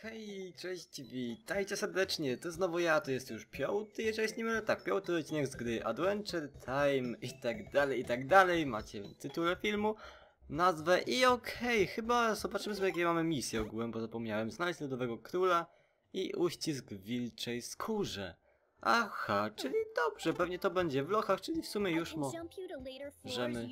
Hej, cześć, witajcie serdecznie, to znowu ja, to jest już piąty, jeżeli nie mylę, tak, piąty odcinek z gry Adventure Time i tak dalej, macie w tytule filmu, nazwę i okej, chyba zobaczymy sobie jakie mamy misje ogółem, bo zapomniałem, znaleźć lodowego króla i uścisk w wilczej skórze. Aha, czyli dobrze, pewnie to będzie w lochach, czyli w sumie już możemy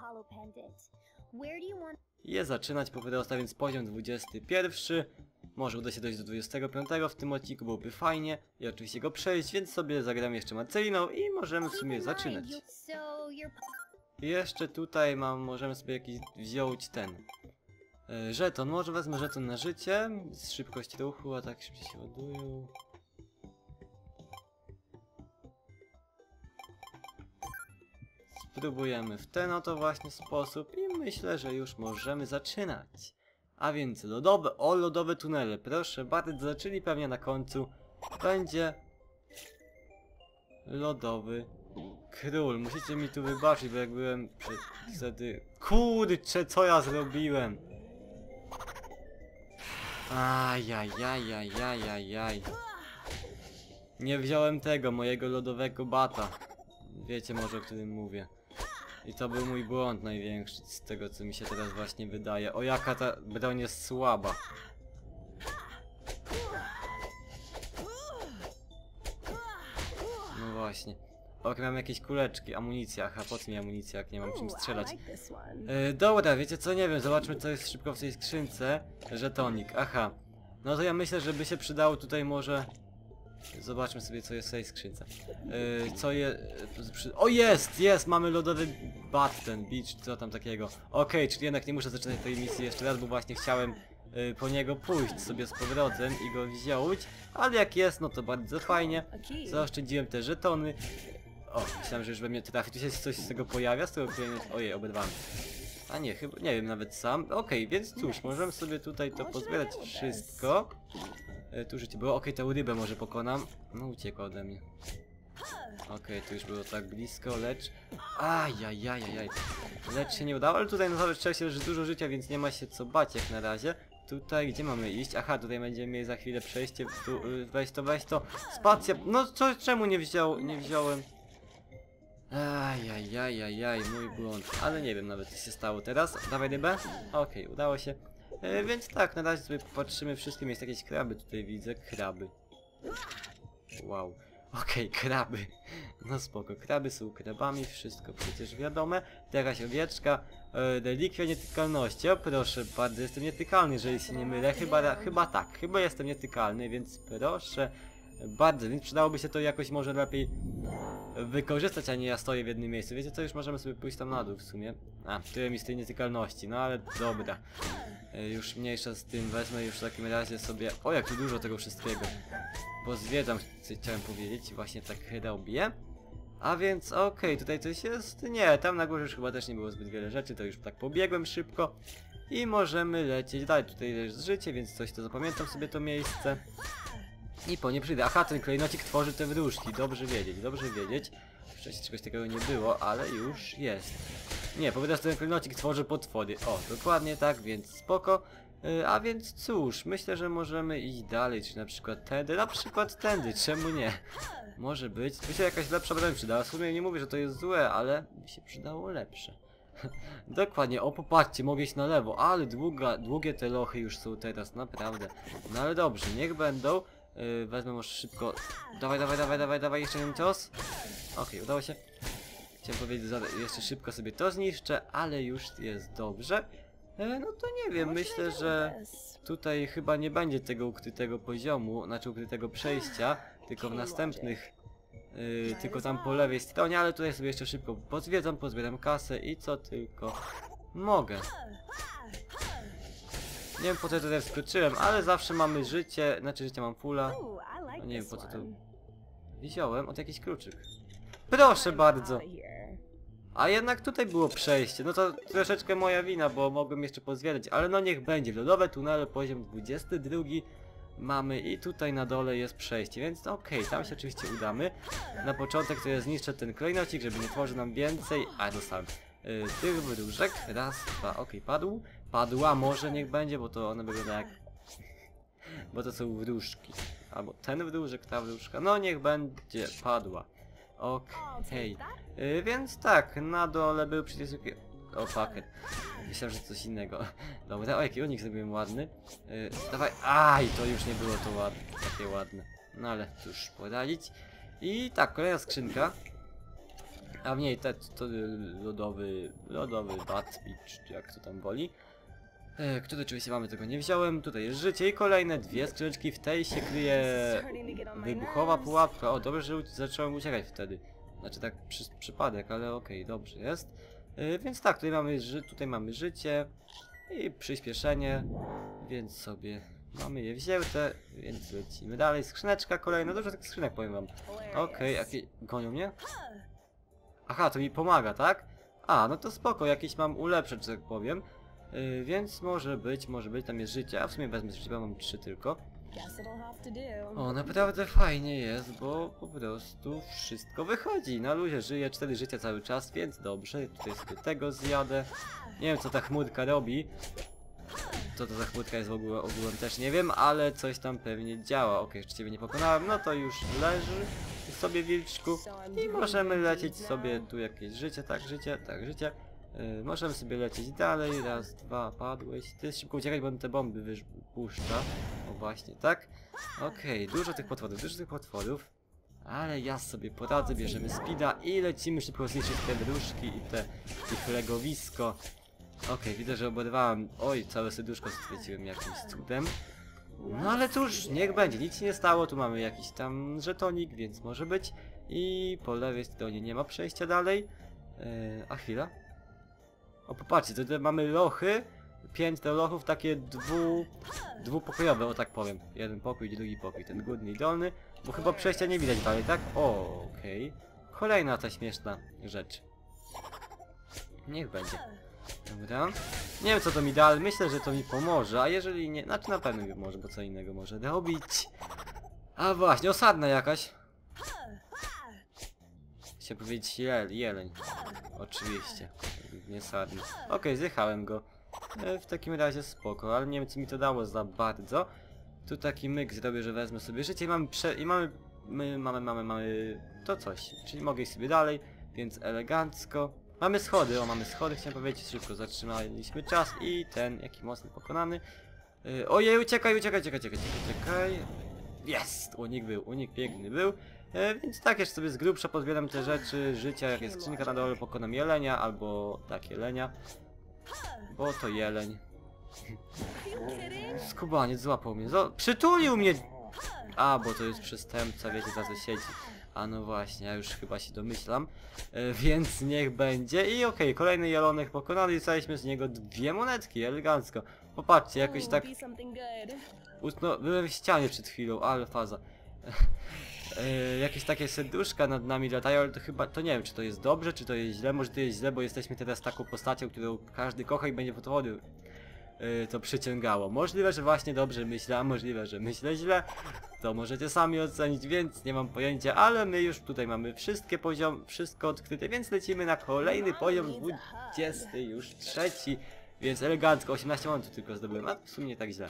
je zaczynać po prostu, więc poziom 21. Może uda się dojść do 25 w tym odcinku, byłoby fajnie i oczywiście go przejść, więc sobie zagram jeszcze Marceliną i możemy w sumie zaczynać. Jeszcze tutaj możemy sobie jakiś wziąć ten żeton, może wezmę żeton na życie, szybkość ruchu, a tak szybciej się ładują. Spróbujemy w ten oto właśnie sposób i myślę, że już możemy zaczynać. A więc lodowe tunele, proszę bardzo, czyli pewnie na końcu będzie lodowy król. Musicie mi tu wybaczyć, bo jak byłem wtedy... Kurczę, co ja zrobiłem? Ajajajajajajaj. Nie wziąłem tego, mojego lodowego bata. Wiecie może, o którym mówię. I to był mój błąd największy z tego, co mi się teraz właśnie wydaje. O, jaka ta broń jest słaba. No właśnie. Ok, mam jakieś kuleczki, amunicja. Aha, po co mi amunicja, jak nie mam czym strzelać? Dobra, wiecie co, nie wiem, zobaczmy co jest szybko w tej skrzynce. Żetonik, aha. No to ja myślę, że by się przydało tutaj może... Zobaczmy sobie co jest w tej skrzynce. Co jest... O, jest! Mamy lodowy bat, ten beach, co tam takiego. Okej, czyli jednak nie muszę zaczynać tej misji jeszcze raz, bo właśnie chciałem po niego pójść sobie z powrotem i go wziąć. Ale jak jest, no to bardzo fajnie. Zaoszczędziłem te żetony. O, myślałem, że już we mnie trafi. Tu się coś z tego pojawia, z tego ojej, obydwamy. A nie, chyba, nie wiem nawet sam. Okej, więc cóż, możemy sobie tutaj to pozbierać wszystko. Tu życie było. Okej, tę rybę może pokonam. No, uciekła ode mnie. Okej, tu już było tak blisko, lecz... Ajajajajaj. Lecz się nie udało, ale tutaj na całe szczęście leży dużo życia, więc nie ma się co bać jak na razie. Tutaj, gdzie mamy iść? Aha, tutaj będziemy mieli za chwilę przejście. Tu, weź to. Spacja. No, czemu nie wziąłem? Ajajajajaj, mój błąd. Ale nie wiem nawet co się stało teraz. Dawaj rybę. Okej, udało się. Więc tak, na razie sobie popatrzymy wszystkim. Jest jakieś kraby tutaj widzę. Kraby. Wow. Okej, kraby. No spoko, kraby są krabami, wszystko przecież wiadome. Jakaś owieczka. Relikwia nietykalności. O proszę bardzo, jestem nietykalny, jeżeli się nie mylę. Chyba tak, chyba jestem nietykalny, więc proszę bardzo. Więc przydałoby się to jakoś może lepiej wykorzystać, a nie ja stoję w jednym miejscu. Wiecie co, już możemy sobie pójść tam na dół w sumie. Tyle mi z tej nietykalności, no ale dobra. Już mniejsza z tym, wezmę już w takim razie sobie... O, jak tu dużo tego wszystkiego. Pozwiedzam, co chciałem powiedzieć, właśnie tak robię. A więc okej, tutaj coś jest? Nie, tam na górze już chyba też nie było zbyt wiele rzeczy, to już tak pobiegłem szybko. I możemy lecieć dalej, tutaj jest życie, więc coś to zapamiętam sobie to miejsce. I po nie przyjdę. Aha, ten klejnocik tworzy te wróżki, dobrze wiedzieć, dobrze wiedzieć. Wcześniej czegoś takiego nie było, ale już jest. Nie, powiedz, ten klejnocik tworzy potwory. O, dokładnie tak, więc spoko. A więc cóż, myślę, że możemy iść dalej, czy na przykład tędy, czemu nie? Może być, tu się jakaś lepsza broń przydała, w sumie nie mówię, że to jest złe, ale by się przydało lepsze. Dokładnie, o popatrzcie, mogę iść na lewo, ale długie te lochy już są teraz, naprawdę. No ale dobrze, niech będą. Wezmę może szybko. Dawaj, jeszcze jeden cios. Okej, udało się. Chciałem powiedzieć, jeszcze szybko sobie to zniszczę, ale już jest dobrze. No to nie wiem, myślę, że tutaj chyba nie będzie tego ukrytego poziomu, znaczy ukrytego przejścia, tylko w następnych, tylko tam po lewej stronie, ale tutaj sobie jeszcze szybko pozbieram kasę i co tylko mogę. Nie wiem po co tutaj wskoczyłem, ale zawsze mamy życie, znaczy życie mam fulla. No nie wiem po co to wziąłem, od jakiś kluczyk. Proszę bardzo. A jednak tutaj było przejście, no to troszeczkę moja wina, bo mogłem jeszcze pozwiedzać, ale no niech będzie. Lodowe tunele, poziom 22 mamy i tutaj na dole jest przejście, więc okej, tam się oczywiście udamy. Na początek to ja zniszczę ten klejnocik, żeby nie tworzył nam więcej, a dostałem tych wróżek, raz, dwa, okej, padła, może niech będzie, bo to one wygląda jak Bo to są wróżki. Albo ten wróżek, ta wróżka. No niech będzie, padła. Okej. Więc tak, na dole był przecież... O, pakiet. Myślałem, że coś innego. Dobra, o jaki unik zrobiłem ładny. Dawaj, aj, to już nie było to ładne, takie ładne. No ale cóż, poradzić. I tak, kolejna skrzynka. A w niej to lodowy batwicz, czy jak to tam woli. Który oczywiście mamy, tego nie wziąłem. Tutaj jest życie i kolejne dwie skrzyneczki. W tej się kryje wybuchowa pułapka. O, dobrze, że zacząłem uciekać wtedy. Znaczy tak przypadek, ale okej, dobrze jest. Więc tak, tutaj mamy życie i przyspieszenie, więc sobie mamy je wzięte, więc lecimy dalej. Skrzyneczka kolejna, dużo tych skrzynek powiem wam. Okej, jakie gonią mnie? Aha, to mi pomaga, tak? A, no to spoko, jakieś mam ulepszyć, że tak powiem. Więc może być, tam jest życie, a w sumie wezmę życie, bo mam 3 tylko. O, naprawdę fajnie jest, bo po prostu wszystko wychodzi. Na luzie żyję 4 życia cały czas, więc dobrze. Tutaj sobie tego zjadę. Nie wiem, co ta chmurka robi. Co to za chmurka jest ogółem też nie wiem, ale coś tam pewnie działa. Okej, jeszcze ciebie nie pokonałem, no to już leży sobie wilczku. I możemy lecieć sobie tu jakieś życie, tak życie. Możemy sobie lecieć dalej. Raz, dwa, padłeś. Ty jest szybko uciekać, bo on te bomby wypuszcza. O właśnie, tak? Okej, dużo tych potworów. Ale ja sobie poradzę, bierzemy speeda i lecimy szybko zniszczyć te wróżki i ich legowisko. Okej, widzę, że oberwałem. Oj, całe serduszko straciłem jakimś cudem. No ale cóż, niech będzie, nic się nie stało. Tu mamy jakiś tam żetonik, więc może być. I po lewej stronie nie ma przejścia dalej. A chwila. O, popatrzcie, tutaj mamy lochy, 5 lochów, takie dwupokojowe, o tak powiem. Jeden pokój i drugi pokój, ten górny i dolny, bo chyba przejścia nie widać dalej, tak? O, okej. Kolejna ta śmieszna rzecz. Niech będzie. Dobra. Nie wiem, co to mi da, ale myślę, że to mi pomoże, a jeżeli nie, znaczy na pewno mi pomoże, bo co innego może robić. A właśnie, osadna jakaś. Chciałem powiedzieć jeleń. Oczywiście. Nie sadny. Okej, zjechałem go. W takim razie spoko, ale nie wiem, co mi to dało za bardzo. Tu taki myk zrobię, że wezmę sobie życie i mamy to coś. Czyli mogę iść sobie dalej, więc elegancko. Mamy schody, chciałem powiedzieć, szybko zatrzymaliśmy czas i ten, jaki mocno pokonany. Ojej, uciekaj. Jest! Unik piękny był. Więc tak, jeszcze sobie z grubsza pozbieram te rzeczy, życia, jak jest skrzynka na dole, pokonam jelenia, albo tak, jelenia. Bo to jeleń. Skubaniec złapał mnie, przytulił mnie! A, bo to jest przestępca, wiecie, za co siedzi. A no właśnie, ja już chyba się domyślam. Więc niech będzie. I okej, kolejny jelonek pokonany i dostaliśmy z niego 2 monetki, elegancko. Popatrzcie, jakoś tak... No, byłem w ścianie przed chwilą, ale faza. Jakieś takie serduszka nad nami latają, ale to chyba, to nie wiem, czy to jest dobrze, czy to jest źle. Może to jest źle, bo jesteśmy teraz taką postacią, którą każdy kocha i będzie potwory to przyciągało. Możliwe, że właśnie dobrze myślę, a możliwe, że myślę źle. To możecie sami ocenić, więc nie mam pojęcia, ale my już tutaj mamy wszystko odkryte, więc lecimy na kolejny poziom, 20 już trzeci, więc elegancko, 18 momentów tylko zdobyłem, a w sumie nie tak źle.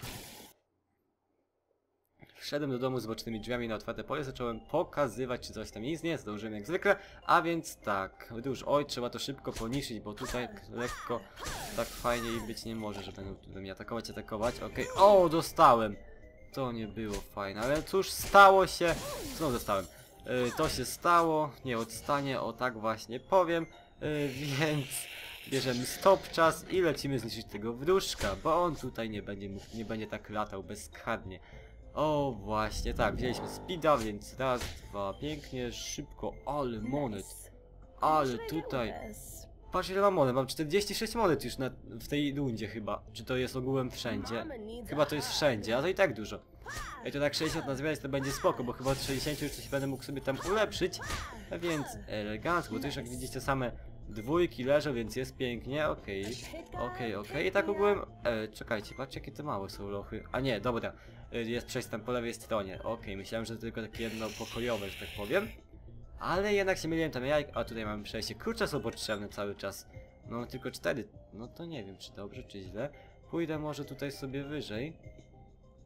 Wszedłem do domu z bocznymi drzwiami na otwarte pole, zacząłem pokazywać, czy coś tam istnieje, zdążyłem jak zwykle, a więc tak, oj, trzeba to szybko poniszyć, bo tutaj lekko tak fajnie być nie może, że będą mnie atakować, okej, o, dostałem! To nie było fajne, ale cóż, stało się, znowu dostałem, to się stało, nie odstanie, o tak właśnie powiem, więc bierzemy stop czas i lecimy zniszczyć tego wróżka, bo on tutaj nie będzie tak latał bezkarnie. O właśnie, tak, wzięliśmy speeda, więc raz, dwa, pięknie, szybko, ale monet, ale tutaj, patrz ile mam monet, mam 46 monet już w tej rundzie chyba, czy to jest ogółem wszędzie, chyba to jest wszędzie, a to i tak dużo. I to tak 60 nazwijać to będzie spoko, bo chyba od 60 już coś będę mógł sobie tam ulepszyć, więc elegancko, bo to już jak widzicie same dwójki leżą, więc jest pięknie, okej, i tak ogółem, czekajcie, patrzcie jakie te małe są lochy, a nie, dobra, jest przejście tam po lewej stronie, myślałem, że to tylko takie jednopokojowe, że tak powiem, ale jednak się myliłem tam jajka, a tutaj mamy przejście, klucze są potrzebne cały czas, no tylko 4, no to nie wiem czy dobrze, czy źle, pójdę może tutaj sobie wyżej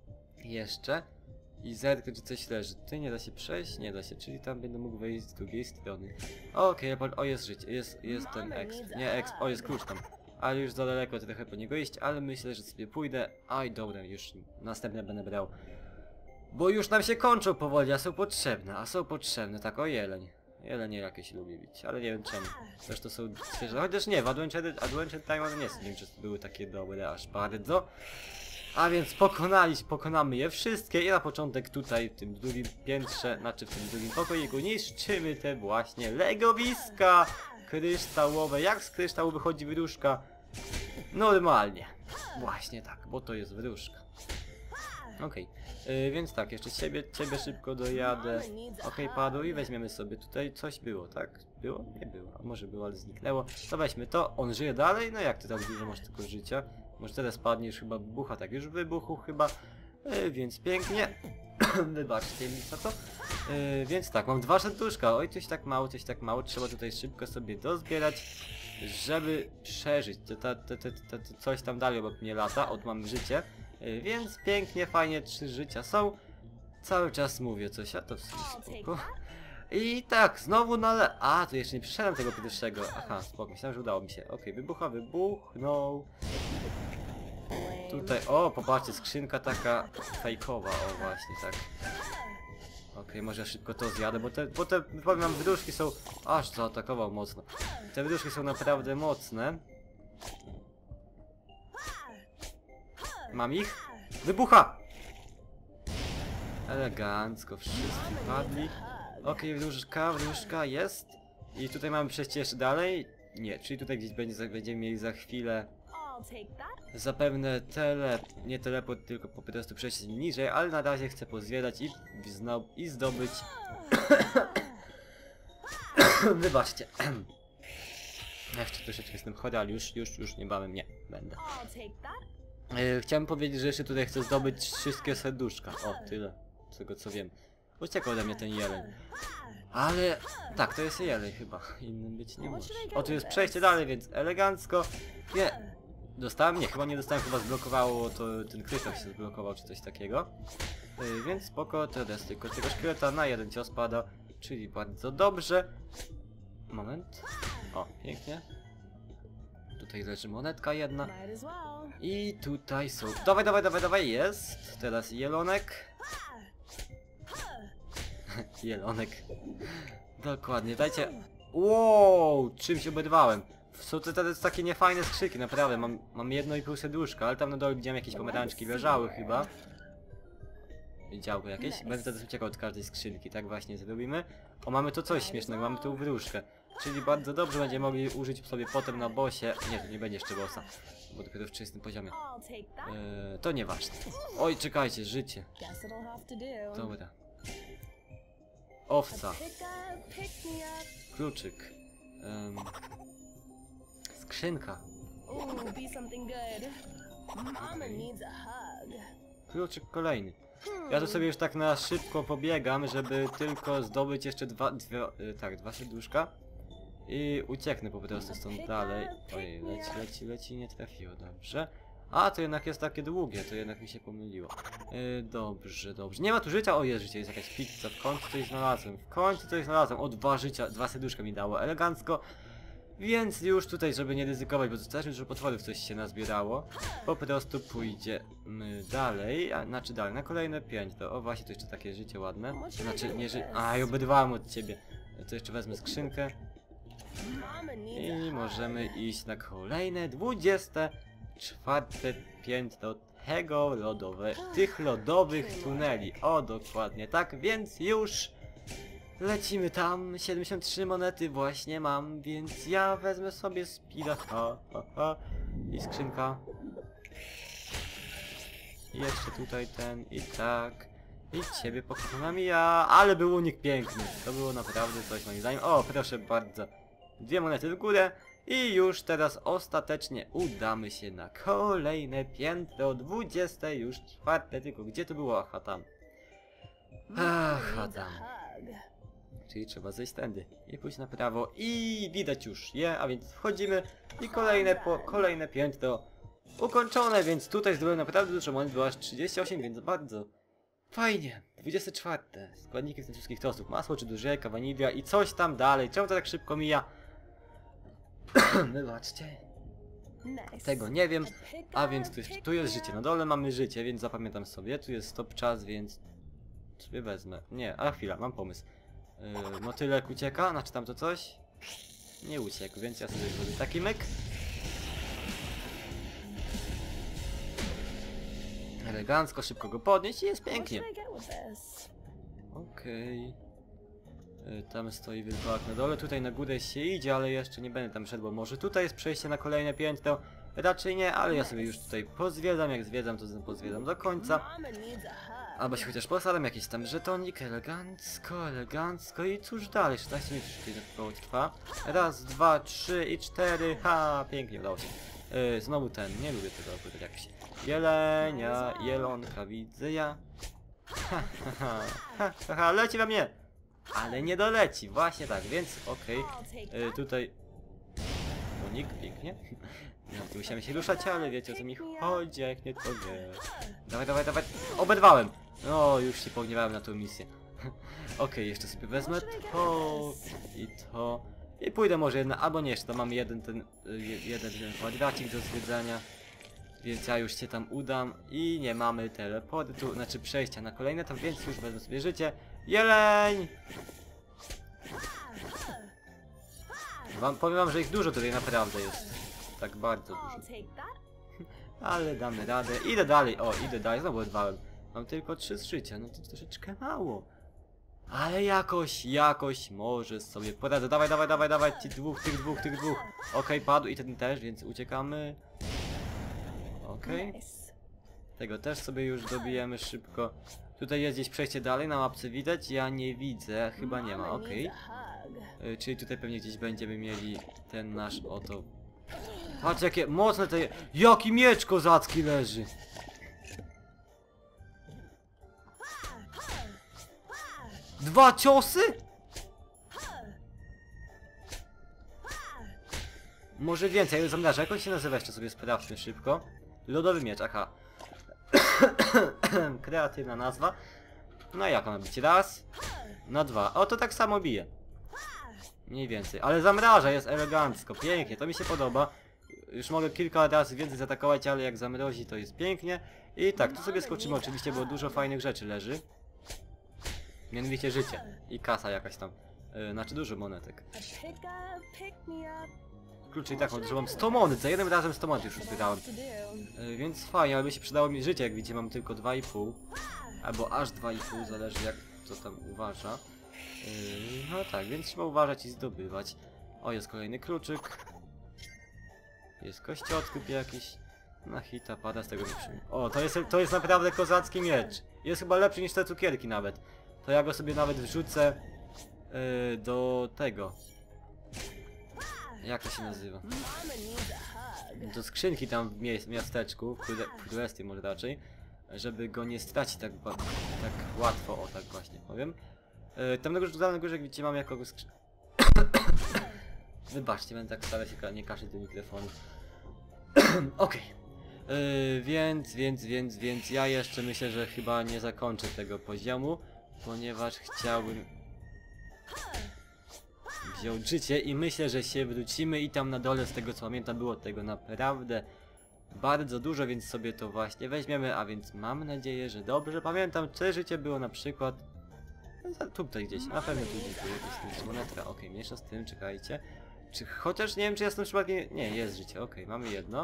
Jeszcze. I zerknę, czy coś leży. Tutaj nie da się przejść? Nie da się, czyli tam będę mógł wejść z drugiej strony. Okej, o jest życie, jest ten exp. Nie exp, o jest klucz tam. Ale już za daleko trochę po niego iść, ale myślę, że sobie pójdę. Aj, dobra, już następne będę brał. Bo już nam się kończą powoli, a są potrzebne, tak, o jeleń. Jelenie jakieś lubię bić, ale nie wiem czemu. Zresztą są świeże, chociaż nie, w Adventure Time nie wiem, czy były takie dobre aż bardzo. A więc pokonamy je wszystkie i na początek tutaj w tym drugim piętrze, znaczy w tym drugim pokoiku niszczymy te właśnie legowiska kryształowe. Jak z kryształu wychodzi wróżka? Normalnie. Właśnie tak, bo to jest wróżka. Okej, więc tak, jeszcze ciebie szybko dojadę. Okej, padł i weźmiemy sobie tutaj, coś było, tak? Było? Nie było, a może było, ale zniknęło. To weźmy to, on żyje dalej, no jak ty tam dużo masz tylko życia? Może teraz padniesz, chyba wybucha, tak już wybuchł chyba, więc pięknie. Wybaczcie mi za to. Więc tak, mam 2 serduszka, oj coś tak mało, trzeba tutaj szybko sobie dozbierać, żeby przeżyć. Coś tam dalej obok mnie lata, mam życie. Więc pięknie, fajnie, 3 życia są. Cały czas mówię coś, a to w sumie spoko. I tak, znowu a, to jeszcze nie przeszedłem tego pierwszego. Aha, spoko, myślałem, że udało mi się. Okej, wybuchnął. Tutaj, o, popatrzcie, skrzynka taka fejkowa, o właśnie, tak. Okej, może szybko to zjadę, bo te, powiem wam, wydłużki są, aż zaatakował mocno. Te wydłużki są naprawdę mocne. Mam ich? Wybucha! Elegancko, wszyscy padli. Okej, wróżka jest. I tutaj mamy przejście jeszcze dalej. Nie, czyli tutaj gdzieś będziemy mieli za chwilę zapewne nie teleport, tylko po prostu przejść niżej, ale na razie chcę pozwiedzać i zdobyć... Wybaczcie. Jeszcze troszeczkę jestem chory, ale już niebawem nie będę. Chciałem powiedzieć, że jeszcze tutaj chcę zdobyć wszystkie serduszka. O, tyle. Z tego co wiem. Uciekał ode mnie ten jeleń. Ale... tak, to jest jeleń chyba. Innym być nie może. O, tu jest przejście dalej, więc elegancko. Nie. Dostałem? Nie, chyba nie dostałem, chyba zblokowało to, ten kryształ się zblokował, czy coś takiego. Więc spoko, teraz tylko tego szkieleta na jeden cios pada, czyli bardzo dobrze. Moment. O, pięknie. Tutaj leży monetka jedna. I tutaj są... Dawaj, jest! Teraz jelonek. Jelonek. Dokładnie, dajcie... Wow, czym się obydwałem. Są to teraz takie niefajne skrzyki, naprawdę. Mam 1,5 serduszka, ale tam na dole widziałem jakieś pomarańczki leżały chyba. Działko jakieś? Będę teraz uciekał od każdej skrzynki, tak właśnie zrobimy. O, mamy tu coś śmiesznego, mamy tu wróżkę. Czyli bardzo dobrze będziemy mogli użyć sobie potem na bossie. Nie, to nie będzie jeszcze bossa, bo dopiero w 30 poziomie. To nieważne. Oj, czekajcie, życie. Dobra. Owca. Kluczyk. Skrzynka. Kluczyk kolejny. Ja tu sobie już tak na szybko pobiegam, żeby tylko zdobyć jeszcze dwa serduszka. I ucieknę po prostu stąd dalej. Ojej, leci, nie trafiło, dobrze. A, to jednak jest takie długie, to jednak mi się pomyliło. Dobrze. Nie ma tu życia, o jest życie, jest jakaś pizza, w końcu coś znalazłem. O, 2 życia, 2 serduszka mi dało, elegancko. Więc już tutaj, żeby nie ryzykować, bo strasznie dużo potworów coś się nazbierało, po prostu pójdziemy dalej, dalej, na kolejne 5. O, właśnie, to jeszcze takie życie ładne. Znaczy, nie życie... Aj, obydwałem od ciebie. To jeszcze wezmę skrzynkę. I możemy iść na kolejne 24 piętro tych lodowych tuneli. O, dokładnie tak, więc już lecimy tam. 73 monety właśnie mam, więc ja wezmę sobie speeda. I skrzynka. I jeszcze tutaj ten i tak. I ciebie pokonam ja. Ale był unik piękny. To było naprawdę coś moim zdaniem. O, proszę bardzo. 2 monety w górę. I już teraz ostatecznie udamy się na kolejne piętro. 20 już 4. Tylko gdzie to było? Aha, tam. Aha, tam. Czyli trzeba zejść tędy i pójść na prawo i widać już je, a więc wchodzimy i kolejne piętro ukończone, więc tutaj zdobyłem naprawdę dużo monet, było aż 38, więc bardzo fajnie. 24. Składniki z tych wszystkich tostów. Masło czy duże jajka, wanilia i coś tam dalej. Czemu to tak szybko mija? Wybaczcie. Tego nie wiem. A więc tu jest życie. Na dole mamy życie, więc zapamiętam sobie. Tu jest stop czas, więc sobie wezmę. Nie, a chwila, mam pomysł. Motylek ucieka, znaczy tam to coś? Nie uciekł, więc ja sobie zrobię taki myk. Elegancko, szybko go podnieść i jest pięknie. Okej. Tam stoi wilkołak na dole, tutaj na górę się idzie, ale jeszcze nie będę tam szedł, bo może tutaj jest przejście na kolejne piętro. Raczej nie, ale ja sobie już tutaj pozwiedzam, jak zwiedzam, to pozwiedzam do końca. Albo się chociaż postaram, jakiś tam żetonik, elegancko, elegancko i cóż dalej, 16 minut już około trwa. Raz, dwa, trzy i cztery, ha, pięknie udało się. Znowu ten, nie lubię tego akurat jakoś. Jelenia, jelonka widzę ja. Ha, ha, ha, ha, ha, ha, leci we mnie! Ale nie doleci, właśnie tak, więc okej. Tutaj... Unik, pięknie. No, tu musimy się ruszać, ale wiecie o co mi chodzi, jak nie to nie. Dawaj, dawaj, dawaj, obedwałem! No, już się pogniewałem na tą misję. Okej, jeszcze sobie wezmę to i to. I pójdę może jedna, albo nie, jeszcze to mam jeden ten kwadracik do zwiedzania. Więc ja już się tam udam i nie mamy teleportu, znaczy przejścia na kolejne, tam więc już wezmę sobie życie. Jeleń! Powiem wam, że ich dużo tutaj naprawdę jest. Tak bardzo dużo. Ale damy radę. Idę dalej, o, idę dalej, znowu odwałem. Mam tylko 3 z życia, no to troszeczkę mało. Ale jakoś może sobie poradzę. Dawaj, dawaj, dawaj, dawaj, tych dwóch. Okej, padł i ten też, więc uciekamy. Okej. Tego też sobie już dobijemy szybko. Tutaj jest gdzieś przejście dalej, na mapce widać? Ja nie widzę, chyba nie ma, okej. Czyli tutaj pewnie gdzieś będziemy mieli ten nasz oto... Patrz jakie mocne te... Jaki miecz kozacki leży! Dwa ciosy? Może więcej, ale zamraża. Jak on się nazywa? Jeszcze sobie sprawdźmy szybko. Lodowy miecz, aha. Kreatywna nazwa. No jak ona być? Raz, na 2. O, to tak samo bije. Mniej więcej. Ale zamraża, jest elegancko. Pięknie, to mi się podoba. Już mogę kilka razy więcej zaatakować, ale jak zamrozi, to jest pięknie. I tak, tu sobie skoczymy oczywiście, bo dużo fajnych rzeczy leży. Mianowicie życie. I kasa jakaś tam. Znaczy dużo monetek. Kluczy i tak, że mam 100 monet. Za jednym razem 100 monet już zbierałem. Więc fajnie, ale by się przydało mi życie, jak widzicie mam tylko 2,5. Albo aż 2,5, zależy jak to tam uważa. No tak, więc trzeba uważać i zdobywać. O, jest kolejny kluczyk. Jest kościotkup jakiś. Na hita pada z tego nie przyjmę. O, to jest naprawdę kozacki miecz. Jest chyba lepszy niż te cukierki nawet. To ja go sobie nawet wrzucę do tego. Jak to się nazywa? Do skrzynki tam w miasteczku, w Królestwie może raczej. Żeby go nie stracić tak łatwo, o tak właśnie powiem. Tam na górze, jak widzicie, mam jakoś skrzynkę. Wybaczcie, będę tak starał się nie kaszleć do mikrofonu. Okej. Więc ja jeszcze myślę, że chyba nie zakończę tego poziomu, ponieważ chciałbym wziąć życie i myślę, że się wrócimy i tam na dole, z tego co pamiętam, było tego naprawdę bardzo dużo, więc sobie to właśnie weźmiemy, a więc mam nadzieję, że dobrze pamiętam, czy życie było na przykład tutaj gdzieś, na pewno tu gdzieś jest monetka, okej, mniejsza z tym, czekajcie. Czy chociaż nie wiem, czy jestem przypadkiem... Nie, jest życie, okej, mamy jedno.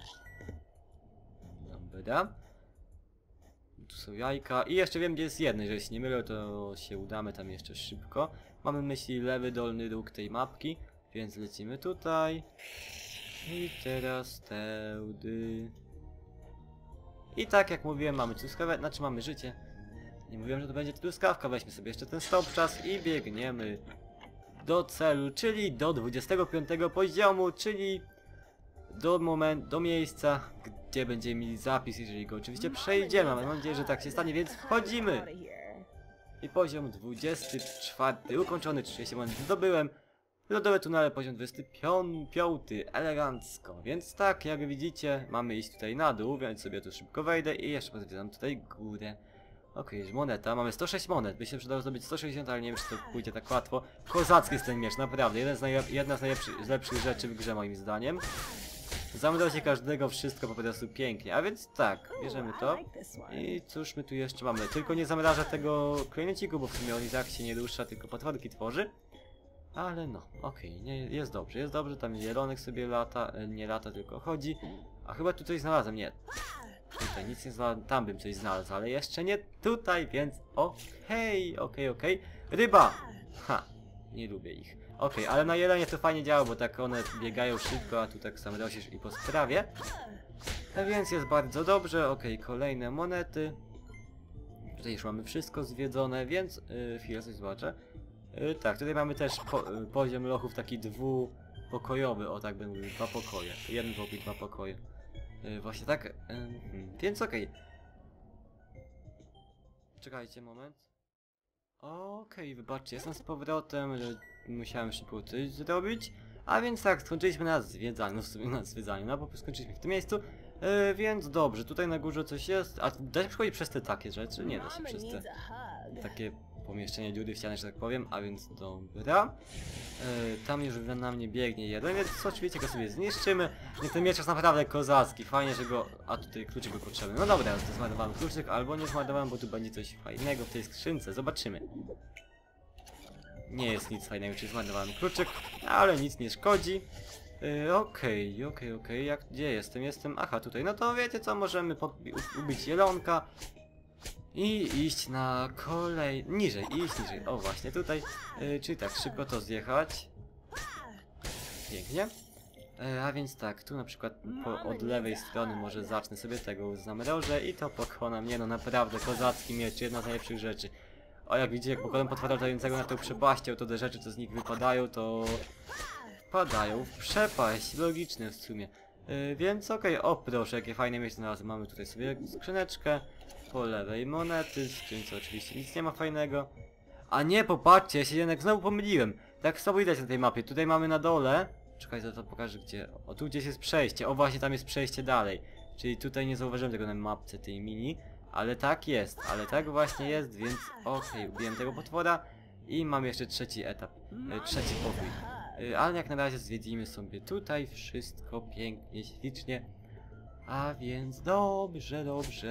Dobra. Tu są jajka i jeszcze wiem, gdzie jest jedno, jeżeli się nie mylę, to się udamy tam jeszcze szybko. Mamy myśli lewy dolny róg tej mapki, więc lecimy tutaj. I teraz tędy. I tak jak mówiłem, mamy truskawę, znaczy mamy życie. Nie mówiłem, że to będzie truskawka, weźmy sobie jeszcze ten stop czas i biegniemy do celu, czyli do 25 poziomu, czyli do miejsca, gdzie będziemy mieli zapis, jeżeli go oczywiście przejdziemy. Mam nadzieję, że tak się stanie, więc wchodzimy! I poziom 24 ukończony, 30 monet zdobyłem. Lodowe tunele, poziom 25, elegancko. Więc tak, jak widzicie, mamy iść tutaj na dół, więc sobie tu szybko wejdę i jeszcze pozwiedzam tutaj górę. Okej, moneta, mamy 106 monet, by się przydało zdobyć 160, ale nie wiem, czy to pójdzie tak łatwo. Kozacki jest ten miecz, naprawdę, jedna z lepszych rzeczy w grze moim zdaniem. Zamrozi każdego, wszystko po prostu pięknie, a więc tak, bierzemy to. I cóż my tu jeszcze mamy, tylko nie zamraża tego klejnociku, bo w sumie on i tak się nie dłuższa, tylko potworki tworzy. Ale no, okej, nie, jest dobrze, tam jelonek sobie lata, nie lata, tylko chodzi. A chyba tu coś znalazłem, nie. Tutaj nic nie znalazłem, tam bym coś znalazł, ale jeszcze nie tutaj, więc okej. Ryba! Ha, nie lubię ich. Okej, ale na jelenie to fajnie działa, bo tak one biegają szybko, a tu tak sam rosisz i po sprawie. A więc jest bardzo dobrze, kolejne monety. Tutaj już mamy wszystko zwiedzone, więc chwilę coś zobaczę. Tak, tutaj mamy też poziom lochów taki dwupokojowy, o tak bym mówił, 2 pokoje. Jeden pokój, 2 pokoje. Właśnie tak, więc Czekajcie moment. Wybaczcie, jestem z powrotem, musiałem szybko coś zrobić. A więc tak, skończyliśmy na zwiedzaniu, no po prostu skończyliśmy w tym miejscu. Więc dobrze, tutaj na górze coś jest, a da się przechodzić przez te takie rzeczy? Nie da się przez te takie pomieszczenie dziury w ścianie, że tak powiem, a więc dobra. Tam już na mnie biegnie jeden, więc oczywiście go sobie zniszczymy. Nie, ten miecz jest naprawdę kozacki, fajnie, że go... A tutaj kluczyk był potrzebny. No dobra, to zmarnowałem kluczyk, albo nie zmarnowałem, bo tu będzie coś fajnego w tej skrzynce, zobaczymy. Nie jest nic fajnego, czyli zmarnowałem kluczyk, ale nic nie szkodzi. Okej, gdzie jestem? Aha, tutaj, no to wiecie co, możemy ubić jelonka. I iść na kolej... niżej, o właśnie tutaj, czyli tak, szybko to zjechać. Pięknie. A więc tak, tu na przykład od lewej strony może zacznę sobie tego zamrożę i to pokona mnie, no naprawdę, kozacki miecz, jedna z najlepszych rzeczy. O, jak widzicie, jak pokonam potwora latającego na tą przepaścią, to te rzeczy, co z nich wypadają, to... wpadają w przepaść, logiczne w sumie. Więc o proszę, jakie fajne miejsce znalazłem. Mamy tutaj sobie skrzyneczkę, po lewej monety, w skrzynce oczywiście nic nie ma fajnego. A nie, popatrzcie, ja się jednak znowu pomyliłem. Tak samo widać na tej mapie, tutaj mamy na dole... Czekaj, to pokażę gdzie... O, tu gdzieś jest przejście, o właśnie tam jest przejście dalej. Czyli tutaj nie zauważyłem tego na mapce tej mini. Ale tak jest, ale tak właśnie jest, więc ubiłem tego potwora. I mam jeszcze trzeci etap, trzeci pokój. Ale jak na razie zwiedzimy sobie tutaj wszystko pięknie, ślicznie. A więc dobrze.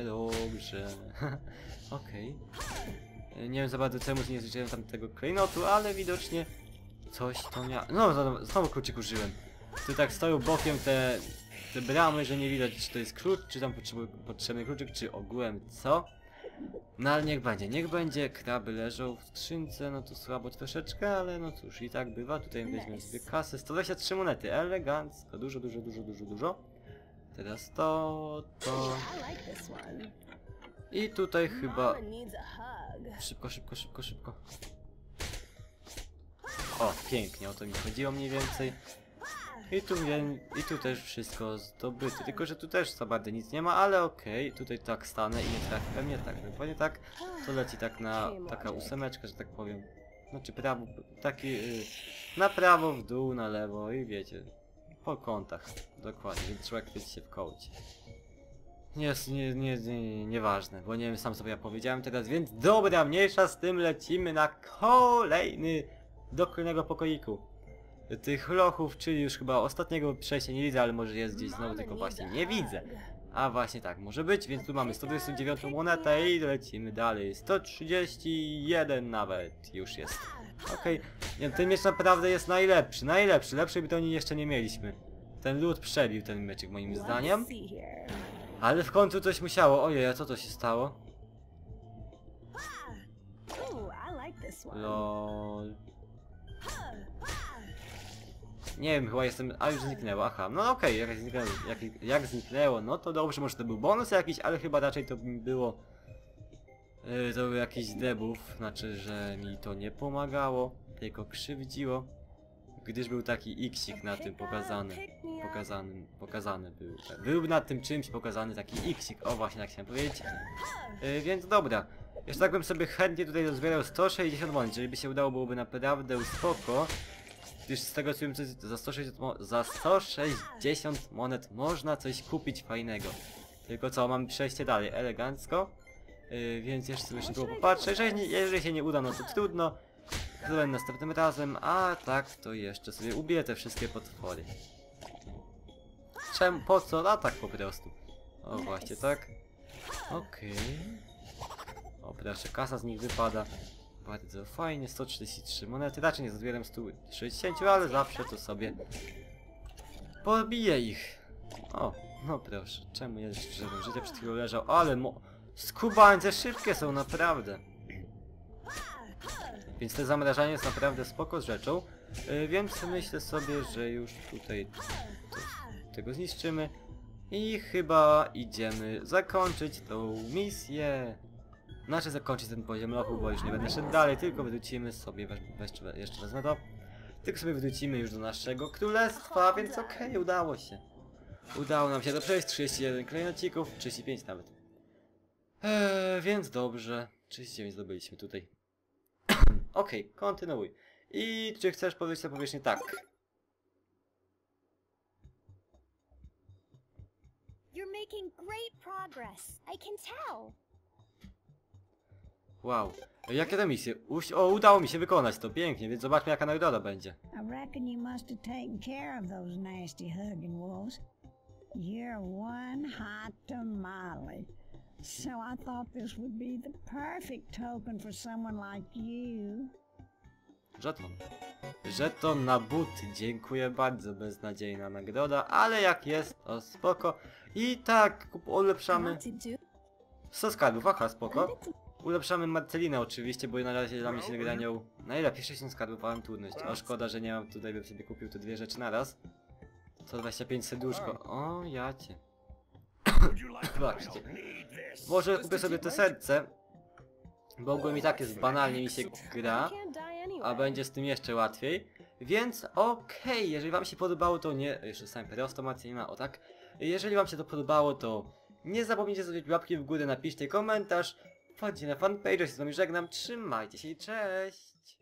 Nie wiem za bardzo czemu nie zliczyłem tam tego klejnotu, ale widocznie coś to miało... No, znowu kluczyk użyłem. Tu tak stoją bokiem te bramy, że nie widać, czy to jest klucz, czy tam potrzebny kluczyk, czy ogółem co. No ale niech będzie, kraby leżą w skrzynce, no to słabo troszeczkę, ale no cóż, i tak bywa. Tutaj weźmiemy sobie kasę, 123 monety, elegancko, dużo. Teraz to... I tutaj chyba... Szybko. O, pięknie, o to mi chodziło mniej więcej. I tu też wszystko zdobyte, tylko że tu też za bardzo nic nie ma, ale tutaj tak stanę i nie trafię, pewnie tak, dokładnie tak, to leci tak na, taka ósemeczka, że tak powiem, znaczy prawo, na prawo, w dół, na lewo i wiecie, po kątach, dokładnie, więc trzeba chwycić się w kołcie. Jest, nieważne, bo nie wiem, sam sobie ja powiedziałem teraz, więc dobra, mniejsza z tym, lecimy na kolejny, do kolejnego pokoiku. Tych lochów, czyli już chyba ostatniego przejścia nie widzę, ale może jest gdzieś znowu, tylko właśnie nie widzę. A właśnie tak może być, więc tu mamy 129 monetę i lecimy dalej. 131 nawet już jest. Nie, ten miecz naprawdę jest najlepszy, lepszy by to jeszcze nie mieliśmy. Ten lód przebił ten meczek moim zdaniem. Ale w końcu coś musiało, ojej, a co to się stało? Lol. Nie wiem, chyba jestem... A już zniknęło, aha. No jak zniknęło, no to dobrze, może to był bonus jakiś, ale chyba raczej to było... to był jakiś debuff, znaczy, że mi to nie pomagało, tylko krzywdziło. Gdyż był taki iksik na tym pokazany był. Tak. Był na tym czymś pokazany taki iksik, o właśnie tak chciałem powiedzieć. Więc dobra. Jeszcze tak bym sobie chętnie tutaj dozbierał 160 monet, jeżeli by się udało, byłoby naprawdę spoko. gdyż z tego co wiem, za 160 monet można coś kupić fajnego. Tylko co, mamy przejście dalej, elegancko. Więc jeszcze sobie szybko popatrzę, jeżeli się nie uda, no to trudno. To będzie następnym razem, a tak to jeszcze sobie ubiję te wszystkie potwory. Czemu? Po co? A tak po prostu. O właśnie, tak. Okej. O proszę, kasa z nich wypada. Bardzo fajnie, 133 monety. Raczej nie zbieram 160, ale zawsze to sobie pobiję ich. O, no proszę, czemu jeszcze żebym życie przed chwilą leżał? Ale skubańce szybkie są, naprawdę. Więc te zamrażanie jest naprawdę spoko z rzeczą. Więc myślę sobie, że już tutaj tego zniszczymy. I chyba idziemy zakończyć tą misję. Znaczy zakończyć ten poziom lochu, bo już nie będę szedł dalej, tylko wrócimy sobie, jeszcze wezmę to. Tylko sobie wrócimy już do naszego królestwa, więc okej, udało się. Udało nam się to przejść, 31 klejnocików, 35 nawet. Więc dobrze, 39 zdobyliśmy tutaj. Okej, kontynuuj. I czy chcesz powiedzieć na powierzchnię? Tak. You're making great progress. I can tell. Wow. Jakie to misje? Udało mi się wykonać to, pięknie, więc zobaczmy jaka nagroda będzie. I reckon you must have taken care of those nasty hugging wolves. You're one hot tamale. So I thought this would be the perfect token for someone like you. Żeton. Żeton na buty. Dziękuję bardzo. Beznadziejna nagroda, ale jak jest, to spoko. I tak, ulepszamy 100 skarbów, aha, spoko. Ulepszamy Marcelinę oczywiście, bo na razie dla mnie się gra nią najlepiej 60 skarbów awanturność. O, szkoda, że nie mam tutaj, bym sobie kupił te dwie rzeczy naraz. 125 serduszko. O, jacie. Zobaczcie. Może kupię sobie te serce, bo ogólnie mi tak jest banalnie mi się gra, a będzie z tym jeszcze łatwiej. Więc okej, jeżeli wam się podobało, to nie... Jeszcze sam prosto Marcelina, o tak. Jeżeli wam się to podobało, to nie zapomnijcie zostawić łapki w górę, napiszcie komentarz. Wchodźcie na fanpage, ja się z wami żegnam, trzymajcie się i cześć!